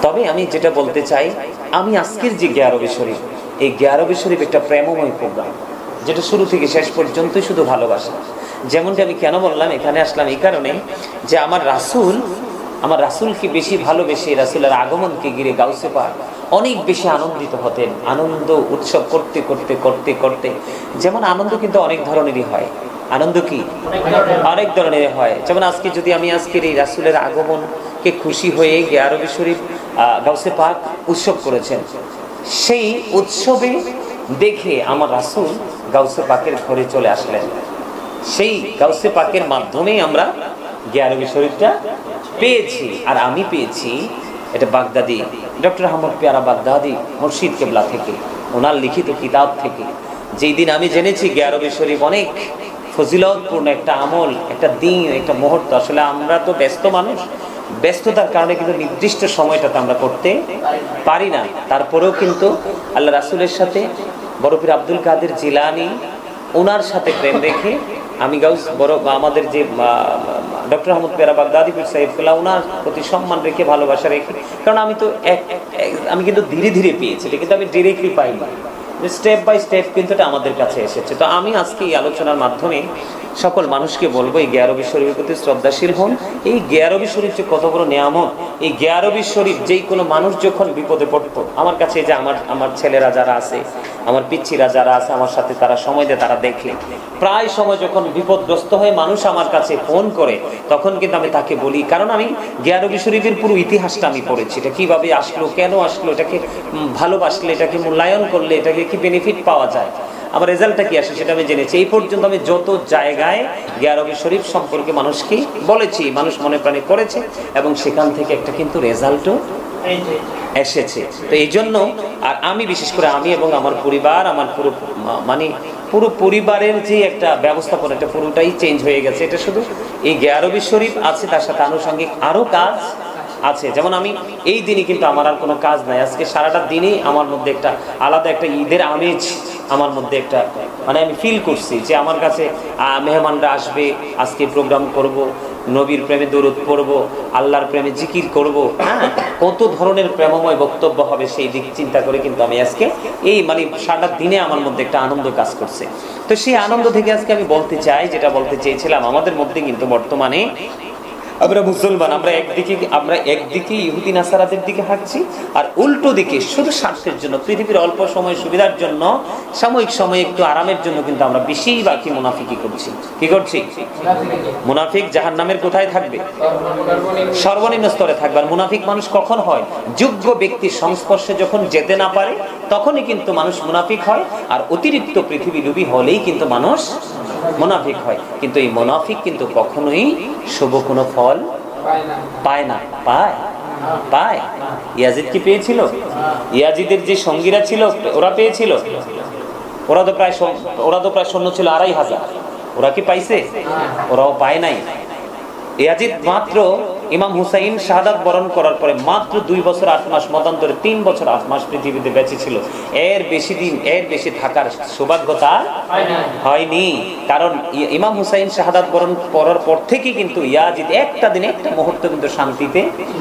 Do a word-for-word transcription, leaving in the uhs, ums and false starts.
তবে আমি যেটা বলতে চাই, আমি আজকের যে গিয়ারবি শরীফ, এই গিয়ারবি শরীফ একটা প্রেমময় প্রোগ্রাম, যেটা শুরু থেকে শেষ পর্যন্তই শুধু ভালোবাসা। যেমনটি আমি কেন বললাম, এখানে আসলাম এই কারণে যে আমার রাসূল, আমার রাসূলকে বেশি ভালোবেসে, রাসূলের আগমনকে ঘিরে গাউসে পাক অনেক বেশি আনন্দিত হতেন। আনন্দ উৎসব করতে করতে করতে করতে, যেমন আনন্দ কিন্তু অনেক ধরনেরই হয়। আনন্দ কি অনেক ধরনের হয়। যেমন আজকে যদি আমি আজকের এই রাসূলের আগমনকে খুশি হয়ে গিয়ারবি শরীফ গাউসে পাক উৎসব করেছেন, সেই উৎসবে দেখে আমার রাসূল গাউসে পাকের ঘরে চলে আসলেন। সেই গাউসে পাকের মাধ্যমেই আমরা গিয়ারবি শরীফটা পেয়েছি। আর আমি পেয়েছি এটা বাগদাদি ডক্টর আহমদ পেয়ারা বাগদাদি মুর্শিদ কেবলা থেকে, ওনার লিখিত কিতাব থেকে। যেই দিন আমি জেনেছি গিয়ারবি শরীফ অনেক ফজিলতপূর্ণ একটা আমল, একটা দিন, একটা মুহূর্ত। আসলে আমরা তো ব্যস্ত মানুষ, ব্যস্ততার কারণে কিন্তু নির্দিষ্ট সময়টাতে আমরা করতে পারি না। তারপরেও কিন্তু আল্লাহ রাসূলের সাথে বড় পীর আব্দুল কাদের জিলানী, ওনার সাথে প্রেম রেখে আমি গাউস বড় আমাদের যে ডক্টর আহমদ পেয়ারা বাগদাদি পীর সাহেবুল্লাহ, ওনার প্রতি সম্মান রেখে, ভালোবাসা রেখে। কারণ আমি তো এক আমি কিন্তু ধীরে ধীরে পেয়েছি, এটা কিন্তু আমি ডিরেক্টলি পাইনি, স্টেপ বাই স্টেপ কিন্তু এটা আমাদের কাছে এসেছে। তো আমি আজকে এই আলোচনার মাধ্যমে সকল মানুষকে বলবো, এই গিয়ারবি শরীফের প্রতি শ্রদ্ধাশীল হন। এই গিয়ারবি শরীফ যে কত বড় নিয়ামত, এই গিয়ারবি শরীফ যেই কোনো মানুষ যখন বিপদে পড়তো, আমার কাছে যে আমার আমার ছেলেরা যারা আছে, আমার পিচ্ছিরা যারা আছে আমার সাথে, তারা সময় দেয়, তারা দেখে প্রায় সময় যখন বিপদগ্রস্ত হয়ে মানুষ আমার কাছে ফোন করে, তখন কিন্তু আমি তাকে বলি, কারণ আমি গিয়ারবি শরীফের পুরো ইতিহাসটা আমি পড়েছি। এটা কীভাবে আসলো, কেন আসলো, এটাকে ভালোবাসলে, এটাকে মূল্যায়ন করলে এটাকে কি বেনিফিট পাওয়া যায়, আমার রেজাল্টটা কি আসে, সেটা আমি জেনেছি। এই পর্যন্ত আমি যত জায়গায় গিয়ারবি শরীফ সম্পর্কে মানুষকে বলেছি, মানুষ মনে প্রাণে করেছে, এবং সেখান থেকে একটা কিন্তু রেজাল্টও এসেছে। তো এই জন্য আর আমি বিশেষ করে আমি এবং আমার পরিবার, আমার পুরো মানে পুরো পরিবারের যে একটা ব্যবস্থাপনা, এটা পুরোটাই চেঞ্জ হয়ে গেছে। এটা শুধু এই গিয়ারবি শরীফ আছে, তার সাথে আনুষঙ্গিক আরও কাজ আছে। যেমন আমি এই দিনই কিন্তু আমার আর কোনো কাজ নাই, আজকে সারাটা দিনই আমার মধ্যে একটা আলাদা একটা ঈদের আমেজ আমার মধ্যে একটা মানে আমি ফিল করছি যে আমার কাছে মেহমানরা আসবে, আজকে প্রোগ্রাম করব, নবীর প্রেমে দরুদ পড়ব, আল্লাহর প্রেমে জিকির করব, হ্যাঁ, কত ধরনের প্রেমময় বক্তব্য হবে সেই দিক চিন্তা করে কিন্তু আমি আজকে এই মানে সারাটা দিনে আমার মধ্যে একটা আনন্দ কাজ করছে। তো সেই আনন্দ থেকে আজকে আমি বলতে চাই, যেটা বলতে চেয়েছিলাম, আমাদের মধ্যে কিন্তু বর্তমানে আমরা মুসলমান, আমরা একদিকে আমরা একদিকে ইহুদি নাসারাদের দিকে হাঁটছি, আর উল্টো দিকে শুধু স্বার্থের জন্য, পৃথিবীর অল্প সময় সুবিধার জন্য, সাময়িক সময়ে একটু আরামের জন্য কিন্তু আমরা বেশিরভাগই মুনাফিকি করছি। কি করছি? মুনাফিক জাহান্নামের কোথায় থাকবে? সর্বনিম্ন স্তরে থাকবে। আর মুনাফিক মানুষ কখন হয়? যোগ্য ব্যক্তির সংস্পর্শে যখন যেতে না পারে, তখনই কিন্তু মানুষ মুনাফিক হয়। আর অতিরিক্ত পৃথিবী লোভী হলেই কিন্তু মানুষ মুনাফিক হয়। কিন্তু এই মুনাফিক কিন্তু কখনোই শুভ কোনো ফল পায় না। পায় পায় ইয়াজিদ কি পেয়েছিল? ইয়াজিদের যে সঙ্গীরা ছিল ওরা পেয়েছিল? ওরা তো প্রায় ওরা তো প্রায় সৈন্য ছিল আড়াই হাজার। ওরা কি পাইছে? ওরাও পায় নাই। ইয়াজিদ মাত্র ইমাম হুসাইন শাহাদাত বরণ করার পরে মাত্র দুই বছর আট মাস মতান্তরে তিন বছর আট মাস পৃথিবীতে বেঁচে ছিল। এর বেশি দিন, এর বেশি থাকার সৌভাগ্য তার হয়নি। কারণ ইমাম হুসাইন শাহাদাত বরণ করার পর থেকে কিন্তু ইয়াজিদ একটা দিন, একটা মুহূর্ত কিন্তু শান্তিতে